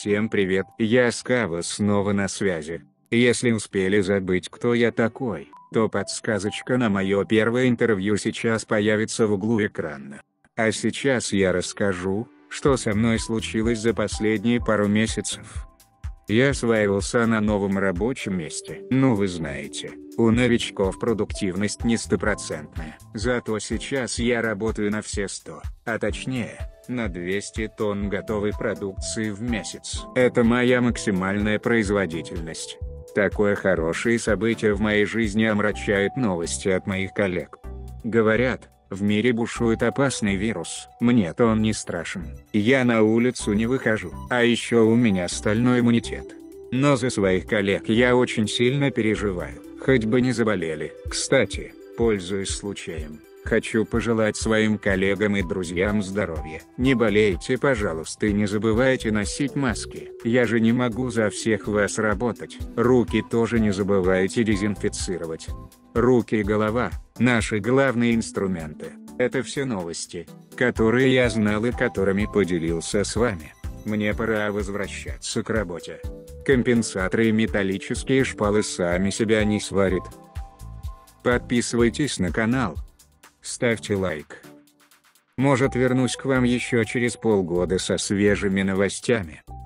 Всем привет, я Скава снова на связи. Если успели забыть, кто я такой, то подсказочка на мое первое интервью сейчас появится в углу экрана. А сейчас я расскажу, что со мной случилось за последние пару месяцев. Я осваивался на новом рабочем месте. Ну вы знаете, у новичков продуктивность не стопроцентная. Зато сейчас я работаю на все 100, а точнее, на 200 тонн готовой продукции в месяц. Это моя максимальная производительность. Такое хорошее событие в моей жизни омрачает новости от моих коллег. Говорят, в мире бушует опасный вирус. Мне-то он не страшен. Я на улицу не выхожу. А еще у меня стальной иммунитет. Но за своих коллег я очень сильно переживаю. Хоть бы не заболели. Кстати, пользуясь случаем, хочу пожелать своим коллегам и друзьям здоровья. Не болейте, пожалуйста, и не забывайте носить маски. Я же не могу за всех вас работать. Руки тоже не забывайте дезинфицировать. Руки и голова – наши главные инструменты. Это все новости, которые я знал и которыми поделился с вами. Мне пора возвращаться к работе. Компенсаторы и металлические шпалы сами себя не сварят. Подписывайтесь на канал. Ставьте лайк. Может, вернусь к вам еще через полгода со свежими новостями.